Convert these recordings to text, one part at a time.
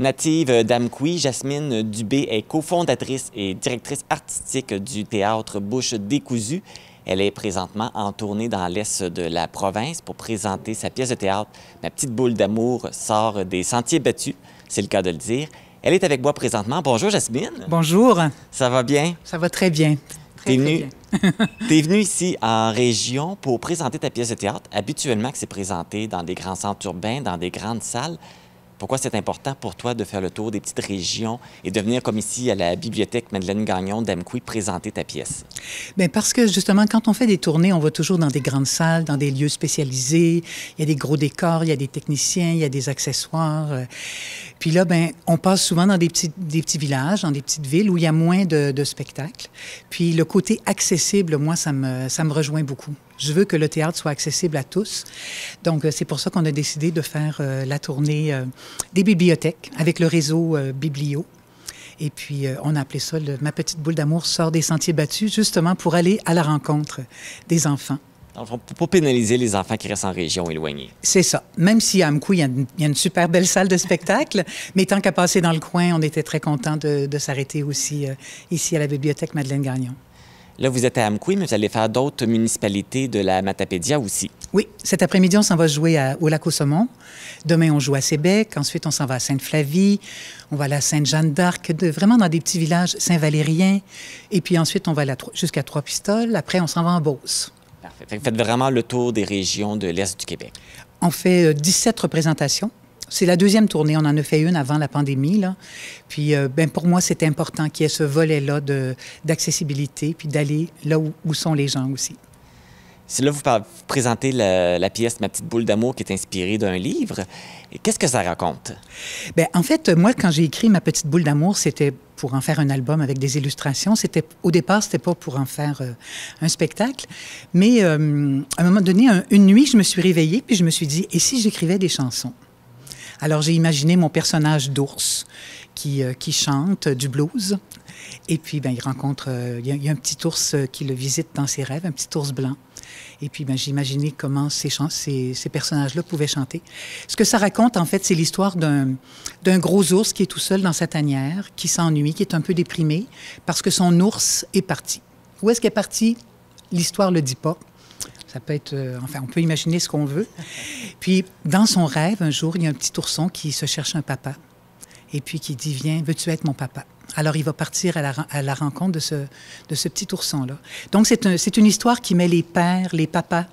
Native d'Amqui, Jasmine Dubé est cofondatrice et directrice artistique du théâtre Bouche décousue. Elle est présentement en tournée dans l'est de la province pour présenter sa pièce de théâtre « Ma petite boule d'amour sort des sentiers battus », c'est le cas de le dire. Elle est avec moi présentement. Bonjour Jasmine. Bonjour. Ça va bien? Ça va très bien. Très bien. T'es venue ici en région pour présenter ta pièce de théâtre. Habituellement, c'est présenté dans des grands centres urbains, dans des grandes salles. Pourquoi c'est important pour toi de faire le tour des petites régions et de venir comme ici à la bibliothèque Madeleine Gagnon d'Amqui présenter ta pièce? Bien, parce que justement, quand on fait des tournées, on va toujours dans des grandes salles, dans des lieux spécialisés. Il y a des gros décors, il y a des techniciens, il y a des accessoires. Puis là, bien, on passe souvent dans des petits villages, dans des petites villes où il y a moins de spectacles. Puis le côté accessible, moi, ça me rejoint beaucoup. Je veux que le théâtre soit accessible à tous. Donc, c'est pour ça qu'on a décidé de faire la tournée des bibliothèques avec le réseau Biblio. Et puis, on a appelé ça Ma petite boule d'amour sort des sentiers battus, justement pour aller à la rencontre des enfants. Donc, pour ne pas pénaliser les enfants qui restent en région éloignée. C'est ça. Même si à Amqui, il y a une super belle salle de spectacle, mais tant qu'à passer dans le coin, on était très contents de s'arrêter aussi ici à la bibliothèque Madeleine Gagnon. Là, vous êtes à Amqui, mais vous allez faire d'autres municipalités de la Matapédia aussi. Oui. Cet après-midi, on s'en va jouer au Lac-au-Saumon. Demain, on joue à Sébec. Ensuite, on s'en va à Sainte-Flavie. On va aller à Sainte-Jeanne-d'Arc, vraiment dans des petits villages, Saint-Valérien. Et puis ensuite, on va aller jusqu'à Trois-Pistoles. Après, on s'en va en Beauce. Parfait. Fait que faites vraiment le tour des régions de l'Est du Québec. On fait 17 représentations. C'est la deuxième tournée. On en a fait une avant la pandémie, là. Puis, ben, pour moi, c'est important qu'il y ait ce volet-là d'accessibilité, puis d'aller là où sont les gens aussi. C'est là vous présentez la pièce « Ma petite boule d'amour » qui est inspirée d'un livre. Qu'est-ce que ça raconte? Bien, en fait, moi, quand j'ai écrit « Ma petite boule d'amour », c'était pour en faire un album avec des illustrations. Au départ, c'était pas pour en faire un spectacle. Mais à un moment donné, une nuit, je me suis réveillée, puis je me suis dit « Et si j'écrivais des chansons? » Alors, j'ai imaginé mon personnage d'ours qui chante du blues. Et puis, bien, il y a un petit ours qui le visite dans ses rêves, un petit ours blanc. Et puis, bien, j'ai imaginé comment ces personnages-là pouvaient chanter. Ce que ça raconte, en fait, c'est l'histoire d'un gros ours qui est tout seul dans sa tanière, qui s'ennuie, qui est un peu déprimé, parce que son ours est parti. Où est-ce qu'il est parti? L'histoire ne le dit pas. Ça peut être... enfin, on peut imaginer ce qu'on veut. Puis, dans son rêve, un jour, il y a un petit ourson qui se cherche un papa. Et puis, qui dit, viens, veux-tu être mon papa? Alors, il va partir à la rencontre de ce petit ourson-là. Donc, c'est une histoire qui met les pères, les papas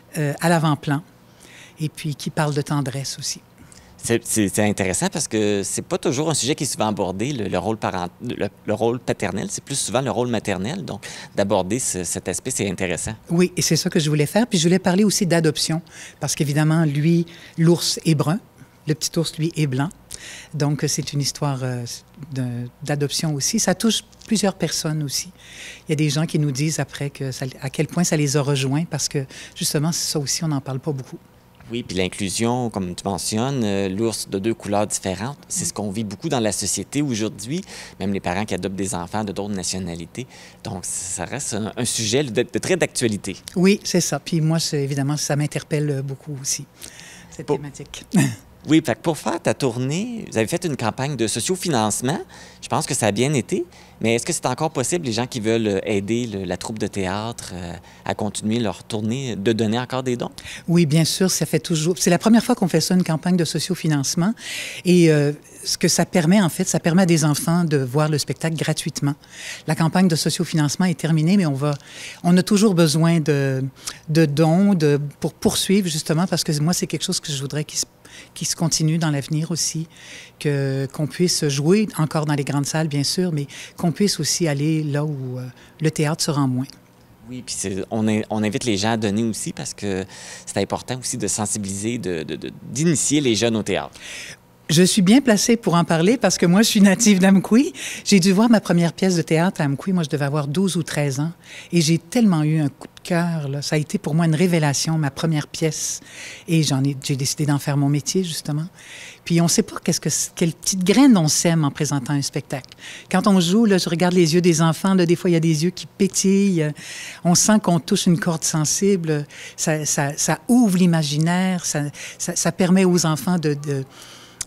à l'avant-plan. Et puis, qui parle de tendresse aussi. C'est intéressant parce que c'est pas toujours un sujet qui est souvent abordé, le rôle paternel. C'est plus souvent le rôle maternel. Donc, d'aborder cet aspect, c'est intéressant. Oui, et c'est ça que je voulais faire. Puis, je voulais parler aussi d'adoption. Parce qu'évidemment, lui, l'ours est brun. Le petit ours, lui, est blanc. Donc, c'est une histoire d'adoption aussi. Ça touche plusieurs personnes aussi. Il y a des gens qui nous disent après à quel point ça les a rejoints parce que, justement, ça aussi, on n'en parle pas beaucoup. Oui, puis l'inclusion, comme tu mentionnes, l'ours de deux couleurs différentes, c'est ce qu'on vit beaucoup dans la société aujourd'hui, même les parents qui adoptent des enfants de d'autres nationalités. Donc, ça reste un sujet de très d'actualité. Oui, c'est ça. Puis moi, évidemment, ça m'interpelle beaucoup aussi, cette thématique. Oui, fait que pour faire ta tournée, vous avez fait une campagne de sociofinancement. Je pense que ça a bien été. Mais est-ce que c'est encore possible, les gens qui veulent aider la troupe de théâtre à continuer leur tournée, de donner encore des dons? Oui, bien sûr, ça fait toujours... C'est la première fois qu'on fait ça, une campagne de sociofinancement. Et ce que ça permet, en fait, ça permet à des enfants de voir le spectacle gratuitement. La campagne de sociofinancement est terminée, mais on a toujours besoin de dons pour poursuivre, justement, parce que moi, c'est quelque chose que je voudrais qui se continue dans l'avenir aussi, qu'on puisse jouer encore dans les grandes salles, bien sûr, mais qu'on puisse aussi aller là où le théâtre se rend moins. Oui, puis on invite les gens à donner aussi parce que c'est important aussi de sensibiliser, d'initier les jeunes au théâtre. Je suis bien placée pour en parler parce que moi, je suis native d'Amqui. J'ai dû voir ma première pièce de théâtre à Amqui. Moi, je devais avoir 12 ou 13 ans. Et j'ai tellement eu un coup de cœur, là. Ça a été pour moi une révélation, ma première pièce. Et j'ai décidé d'en faire mon métier, justement. Puis on ne sait pas quelle petite graine on sème en présentant un spectacle. Quand on joue, là, je regarde les yeux des enfants. Là, des fois, il y a des yeux qui pétillent. On sent qu'on touche une corde sensible. Ça ouvre l'imaginaire. Ça permet aux enfants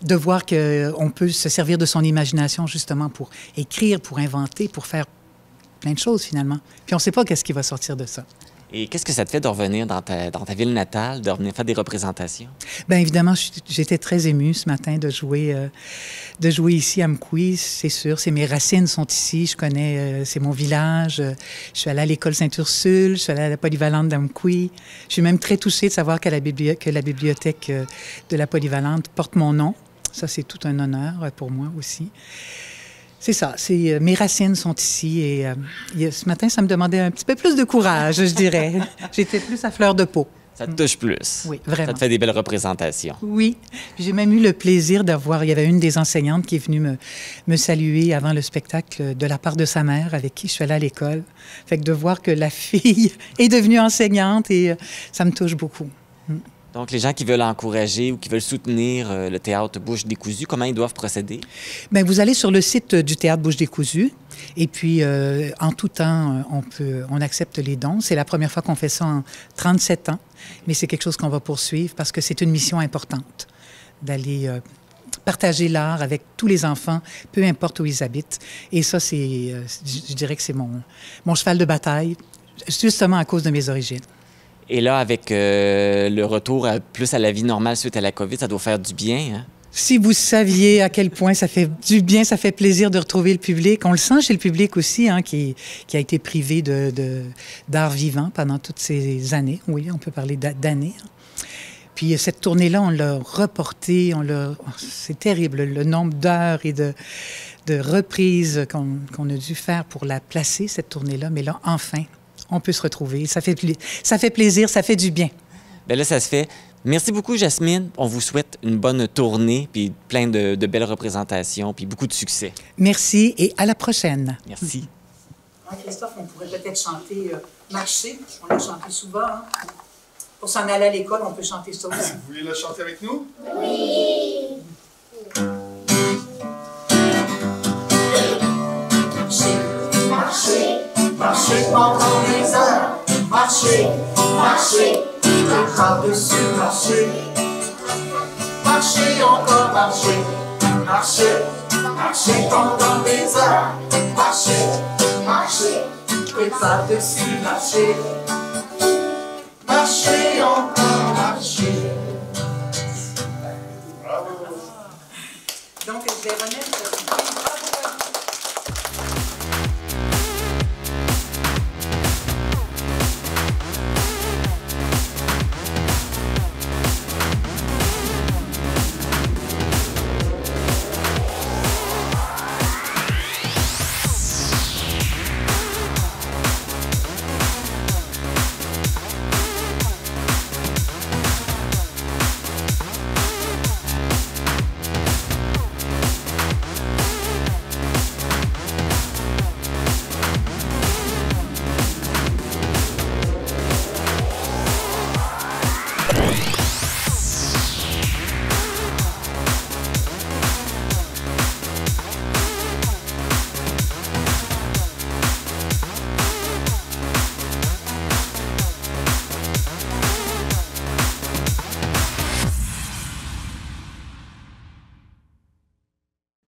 de voir qu'on peut se servir de son imagination justement pour écrire, pour inventer, pour faire plein de choses finalement. Puis on ne sait pas qu'est-ce qui va sortir de ça. Et qu'est-ce que ça te fait de revenir dans ta ville natale, de revenir faire des représentations? Bien évidemment, j'étais très émue ce matin de jouer ici à Mkoui, c'est sûr. Mes racines sont ici, je connais, c'est mon village. Je suis allée à l'école Sainte-Ursule, je suis allée à la polyvalente d'Amkoui. Je suis même très touchée de savoir que la bibliothèque de la polyvalente porte mon nom. Ça, c'est tout un honneur pour moi aussi. C'est ça, mes racines sont ici et ce matin, ça me demandait un petit peu plus de courage, je dirais. J'étais plus à fleur de peau. Ça te touche plus. Oui, vraiment. Ça te fait des belles représentations. Oui. J'ai même eu le plaisir il y avait une des enseignantes qui est venue me saluer avant le spectacle de la part de sa mère avec qui je suis allée à l'école. Fait que de voir que la fille est devenue enseignante et ça me touche beaucoup. Donc, les gens qui veulent encourager ou qui veulent soutenir le théâtre Bouche décousue, comment ils doivent procéder? Bien, vous allez sur le site du théâtre Bouche décousue et puis en tout temps, on accepte les dons. C'est la première fois qu'on fait ça en 37 ans, mais c'est quelque chose qu'on va poursuivre parce que c'est une mission importante d'aller partager l'art avec tous les enfants, peu importe où ils habitent. Et ça, je dirais que c'est mon cheval de bataille, justement à cause de mes origines. Et là, avec le retour plus à la vie normale suite à la COVID, ça doit faire du bien, hein? Si vous saviez à quel point ça fait du bien, ça fait plaisir de retrouver le public. On le sent chez le public aussi, hein, qui a été privé d'art vivant pendant toutes ces années. Oui, on peut parler d'années. Puis cette tournée-là, on l'a reportée, c'est terrible, le nombre d'heures et de reprises qu'on a dû faire pour la placer, cette tournée-là. Mais là, enfin, on peut se retrouver. Ça fait plaisir, ça fait du bien. Bien là, ça se fait. Merci beaucoup, Jasmine. On vous souhaite une bonne tournée, puis plein de belles représentations, puis beaucoup de succès. Merci et à la prochaine. Merci. Christophe, on pourrait peut-être chanter Marcher. On l'a chanté souvent. Hein? Pour s'en aller à l'école, on peut chanter ça aussi. Vous voulez le chanter avec nous? Oui! Marcher, marcher pendant des heures, marcher, marcher, le par-dessus marcher, marcher encore marcher, marcher, marcher pendant des heures, marcher, marcher, le par-dessus marcher, marcher encore.